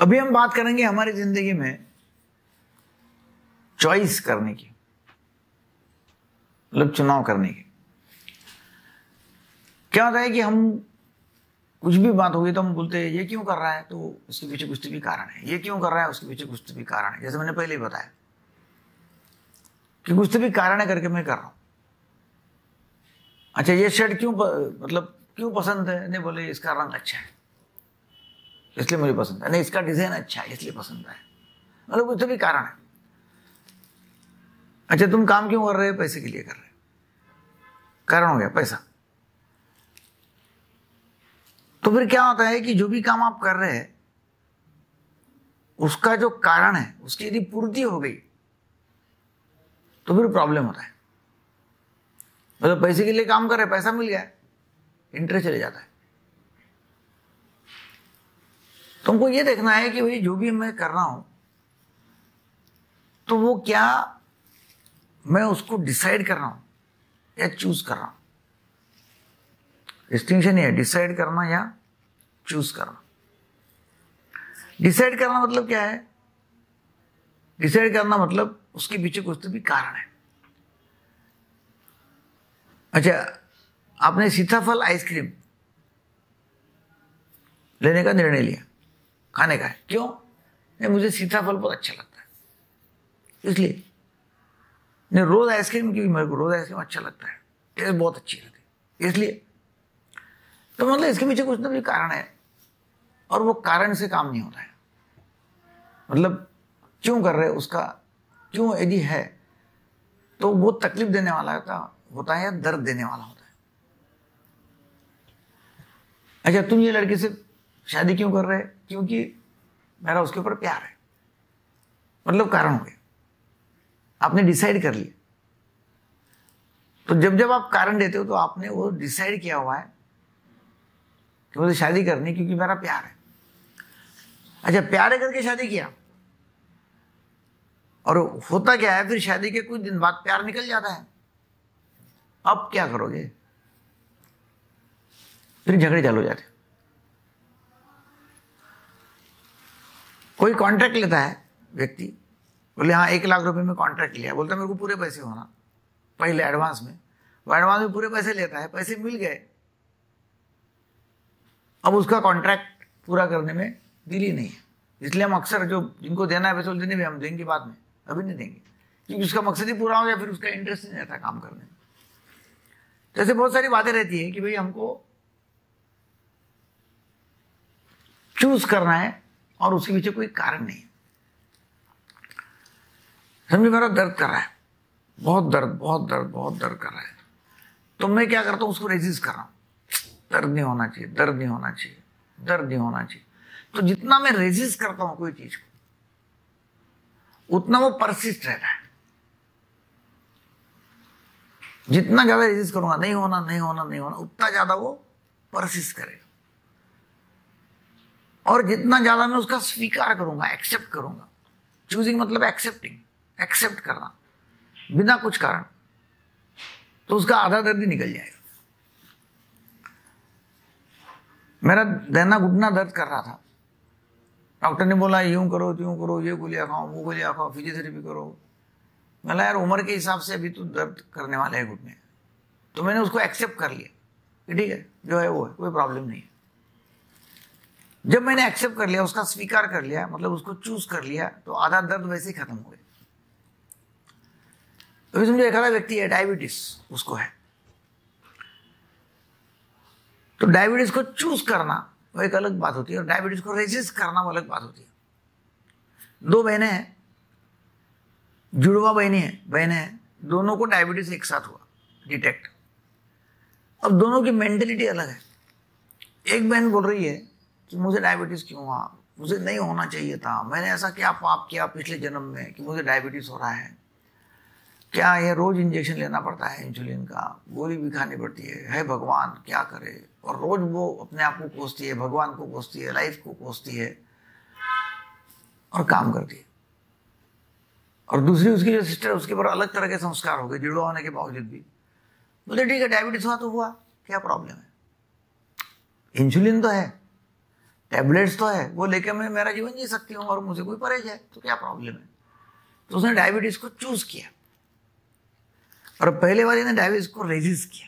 अभी हम बात करेंगे हमारी जिंदगी में चॉइस करने की, मतलब चुनाव करने की। क्या होता है कि हम कुछ भी बात होगी तो हम बोलते हैं ये क्यों कर रहा है, तो उसके पीछे कुछ तो भी कारण है। ये क्यों कर रहा है, उसके पीछे कुछ तो भी कारण है। जैसे मैंने पहले ही बताया कि कुछ तो भी कारण है करके मैं कर रहा हूं। अच्छा, ये शर्ट क्यों मतलब क्यों पसंद है? नहीं, बोले इसका रंग अच्छा है इसलिए मुझे पसंद है। नहीं, इसका डिजाइन अच्छा है इसलिए पसंद है। मतलब कुछ तो भी कारण है। अच्छा, तुम काम क्यों कर रहे हो? पैसे के लिए कर रहे हो। कारण हो गया पैसा। तो फिर क्या होता है कि जो भी काम आप कर रहे हैं उसका जो कारण है उसकी यदि पूर्ति हो गई तो फिर प्रॉब्लम होता है। मतलब पैसे के लिए काम कर रहे, पैसा मिल गया, इंटरेस्ट चले जाता है। तुमको ये देखना है कि भाई जो भी मैं कर रहा हूं तो वो क्या मैं उसको डिसाइड कर रहा हूं या चूज कर रहा हूं। डिस्टिंक्शन है डिसाइड करना या चूज करना। डिसाइड करना मतलब क्या है? डिसाइड करना मतलब उसके पीछे कुछ तो भी कारण है। अच्छा, आपने सीताफल आइसक्रीम लेने का निर्णय लिया, खाने का है। क्यों? नहीं, मुझे सीताफल बहुत अच्छा लगता है इसलिए। नहीं, रोज आइसक्रीम क्योंकि मेरे को रोज आइसक्रीम अच्छा लगता है, टेस्ट बहुत अच्छी लगती है इसलिए। तो मतलब इसके पीछे कुछ ना कुछ कारण है और वो कारण से काम नहीं होता है। मतलब क्यों कर रहे उसका क्यों यदि है तो वो तकलीफ देने वाला होता है या दर्द देने वाला होता है। अच्छा, तुम ये लड़की से शादी क्यों कर रहे? क्योंकि मेरा उसके ऊपर प्यार है। मतलब कारण हो गया, आपने डिसाइड कर लिया। तो जब जब आप कारण देते हो तो आपने वो डिसाइड किया हुआ है कि मुझे शादी करनी क्योंकि मेरा प्यार है। अच्छा, प्यार करके शादी किया और होता क्या है, फिर शादी के कुछ दिन बाद प्यार निकल जाता है। अब क्या करोगे? फिर झगड़े चालू हो जाते। कोई कॉन्ट्रैक्ट लेता है व्यक्ति, बोले हाँ 1 लाख रुपए में कॉन्ट्रैक्ट लिया, बोलता है मेरे को पूरे पैसे होना पहले एडवांस में। वो एडवांस में पूरे पैसे लेता है, पैसे मिल गए, अब उसका कॉन्ट्रैक्ट पूरा करने में दिल ही नहीं है। इसलिए हम अक्सर जो जिनको देना है पैसे देने भी हम देंगे बाद में, अभी नहीं देंगे, क्योंकि उसका मकसद ही पूरा हो गया, फिर उसका इंटरेस्ट नहीं रहता काम करने में। तो ऐसे बहुत सारी बातें रहती है कि भाई हमको चूज करना है और उसके पीछे कोई कारण नहीं है। समझो, मेरा दर्द कर रहा है, बहुत दर्द कर रहा है, तो मैं क्या करता हूं, उसको रेजिस्ट कर रहा हूं। दर्द नहीं होना चाहिए, दर्द नहीं होना चाहिए, दर्द नहीं होना चाहिए। तो जितना मैं रेजिस्ट करता हूं कोई चीज को उतना वो परसिस्ट रहता है। जितना ज्यादा रेजिस्ट करूंगा, नहीं होना नहीं होना नहीं होना, उतना ज्यादा वो परसिस्ट करेगा। और जितना ज्यादा मैं उसका स्वीकार करूंगा, एक्सेप्ट करूंगा, चूजिंग मतलब एक्सेप्टिंग, एक्सेप्ट करना बिना कुछ कारण, तो उसका आधा दर्द ही निकल जाएगा। मेरा देना घुटना दर्द कर रहा था, डॉक्टर ने बोला यूं करो त्यों करो, ये गोलियां खाओ वो गोलियां खाओ, फिजियोथेरेपी करो। मैंने यार उम्र के हिसाब से अभी तो दर्द करने वाले हैं घुटने, तो मैंने उसको एक्सेप्ट कर लिया कि ठीक है जो है वो है, कोई प्रॉब्लम नहीं है। जब मैंने एक्सेप्ट कर लिया, उसका स्वीकार कर लिया, मतलब उसको चूज कर लिया, तो आधा दर्द वैसे ही खत्म हो गया। अभी समझो एक आधा व्यक्ति है डायबिटीज, उसको है, तो डायबिटीज को चूज करना वो एक अलग बात होती है और डायबिटीज को रेजिस्ट करना वो अलग बात होती है। 2 बहनें हैं, जुड़वा बहनें हैं, दोनों को डायबिटीज एक साथ हुआ डिटेक्ट। अब दोनों की मेंटेलिटी अलग है। एक बहन बोल रही है कि मुझे डायबिटीज क्यों हुआ, मुझे नहीं होना चाहिए था, मैंने ऐसा क्या पाप किया पिछले जन्म में कि मुझे डायबिटीज हो रहा है। क्या ये रोज इंजेक्शन लेना पड़ता है, इंसुलिन का गोली भी खानी पड़ती है भगवान क्या करे। और रोज वो अपने आप को कोसती है, भगवान को कोसती है, लाइफ को कोसती है और काम करती है। और दूसरी उसकी जो सिस्टर है, उसके ऊपर अलग तरह के संस्कार हो गए जुड़वा होने के बावजूद भी। बोले ठीक है डायबिटीज हुआ तो हुआ, क्या प्रॉब्लम है, इंसुलिन तो है, टैबलेट्स तो है, वो लेके मैं मेरा जीवन जी सकती हूँ और मुझे कोई परहेज है तो क्या प्रॉब्लम है। तो उसने डायबिटीज को चूज किया और पहले वाले ने डायबिटीज को रेजिस्ट किया।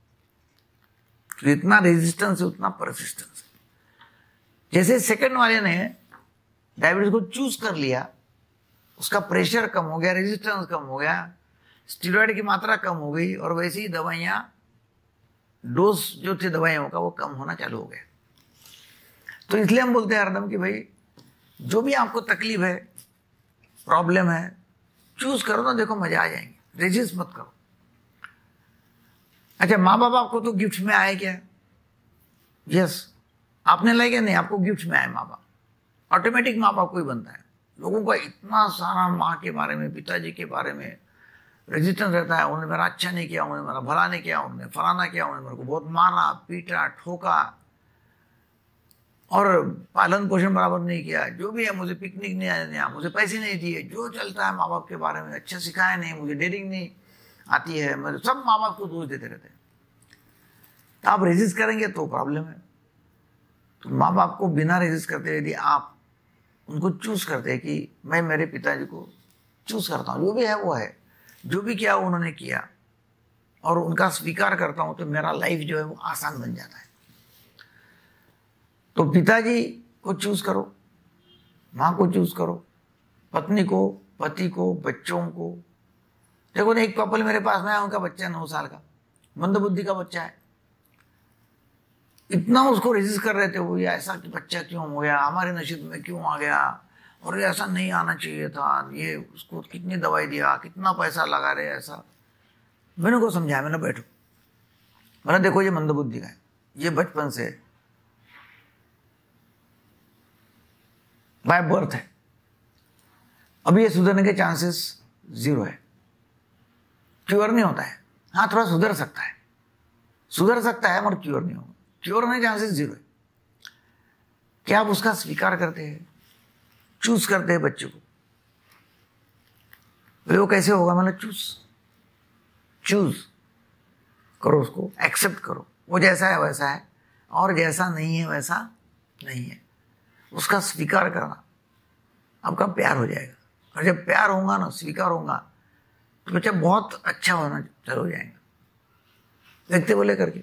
तो इतना रेजिस्टेंस है उतना परसिस्टेंस। जैसे सेकंड वाले ने डायबिटीज को चूज कर लिया, उसका प्रेशर कम हो गया, रेजिस्टेंस कम हो गया, स्टीरॉयड की मात्रा कम हो गई और वैसे ही दवाइयाँ, डोज जो थे दवाइयों का वो कम होना चालू हो गया। तो इसलिए हम बोलते हैं हरदम कि भाई जो भी आपको तकलीफ है, प्रॉब्लम है, चूज करो ना, देखो मजा आ जाएंगे, रेजिस्ट मत करो। अच्छा, माँ बाप आपको तो गिफ्ट में आए क्या? यस, आपने लाए क्या? नहीं, आपको गिफ्ट में आए माँ बाप। ऑटोमेटिक माँ बाप को ही बनता है। लोगों का इतना सारा माँ के बारे में, पिताजी के बारे में रेजिस्टेंस रहता है, उन्होंने मेरा अच्छा नहीं किया, उन्होंने मेरा भला नहीं किया, उन्होंने फलाना किया, उन्होंने मेरे को बहुत मारा, पीटा, ठोका और पालन पोषण बराबर नहीं किया, जो भी है, मुझे पिकनिक नहीं आने दिया, मुझे पैसे नहीं दिए, जो चलता है माँ बाप के बारे में, अच्छा सिखाया नहीं, मुझे डेयरिंग नहीं आती है, मतलब सब माँ बाप को दोष देते रहते हैं। तो आप रेजिस्ट करेंगे तो प्रॉब्लम है। तो माँ बाप को बिना रेजिस्ट करते यदि आप उनको चूज करते हैं कि मैं मेरे पिताजी को चूज करता हूँ, जो भी है वो है, जो भी किया उन्होंने किया और उनका स्वीकार करता हूँ, तो मेरा लाइफ जो है वो आसान बन जाता है। तो पिताजी को चूज करो, माँ को चूज करो, पत्नी को, पति को, बच्चों को। देखो ना, एक कपल मेरे पास में आया, उनका बच्चा 9 साल का, मंदबुद्धि का बच्चा है। इतना उसको रेजिस्ट कर रहे थे वो, ये ऐसा कि बच्चा क्यों हो गया, हमारे नसीब में क्यों आ गया, और ये ऐसा नहीं आना चाहिए था, ये उसको कितनी दवाई दिया, कितना पैसा लगा रहे, ऐसा। मैंने उनको समझाया, मैंने बैठो, मैंने देखो ये मंदबुद्धि का है, ये बचपन से बाय बर्थ है, अभी ये सुधरने के चांसेस 0 है, क्योर नहीं होता है। हाँ, थोड़ा सुधर सकता है मगर क्योर नहीं होगा, क्योर होने के चांसेस 0 है। क्या आप उसका स्वीकार करते हैं, चूज करते हैं बच्चे को? वो कैसे होगा? मतलब चूज करो, उसको एक्सेप्ट करो, वो जैसा है वैसा है, और जैसा नहीं है वैसा नहीं है, उसका स्वीकार करना, आपका प्यार हो जाएगा। और जब प्यार होगा ना, स्वीकार होगा, तो बच्चा बहुत अच्छा होना चालू हो जाएगा। देखते बोले करके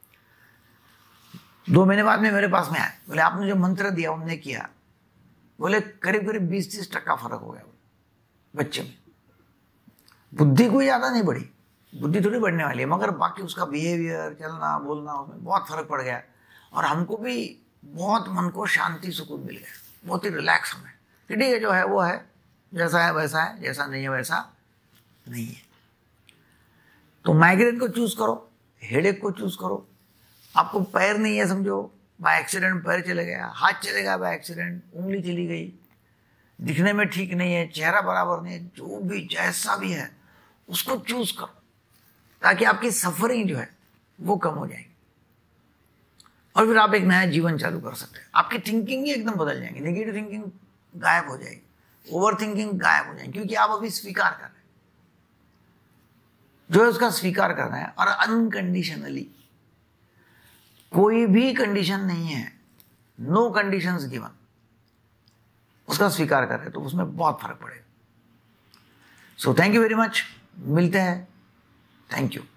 2 महीने बाद में मेरे पास में आए, बोले आपने जो मंत्र दिया उन्होंने किया, बोले करीब करीब 20-30% फर्क हो गया बच्चे में। बुद्धि कोई ज्यादा नहीं बढ़ी, बुद्धि थोड़ी बढ़ने वाली है, मगर बाकी उसका बिहेवियर, चलना बोलना, उसमें बहुत फर्क पड़ गया। और हमको भी बहुत मन को शांति सुकून मिल गया, बहुत ही रिलैक्स हमें कि ठीक है, जो है वो है, जैसा है वैसा है, जैसा नहीं है वैसा नहीं है। तो माइग्रेन को चूज करो, हेडेक को चूज करो। आपको पैर नहीं है, समझो बाय एक्सीडेंट पैर चले गया, हाथ चले गया बाय एक्सीडेंट, उंगली चली गई, दिखने में ठीक नहीं है, चेहरा बराबर नहीं है, जो भी जैसा भी है उसको चूज करो, ताकि आपकी सफरिंग जो है वो कम हो जाएगी और फिर आप एक नया जीवन चालू कर सकते हैं। आपकी थिंकिंग ही एकदम बदल जाएंगी, नेगेटिव थिंकिंग गायब हो जाएगी, ओवर थिंकिंग गायब हो जाएगी, क्योंकि आप अभी स्वीकार कर रहे हैं, जो है उसका स्वीकार करना है। और अनकंडीशनली, कोई भी कंडीशन नहीं है, नो कंडीशंस गिवन, उसका स्वीकार कर रहे हैं, तो उसमें बहुत फर्क पड़ेगा। So thank you very much, मिलते हैं, थैंक यू।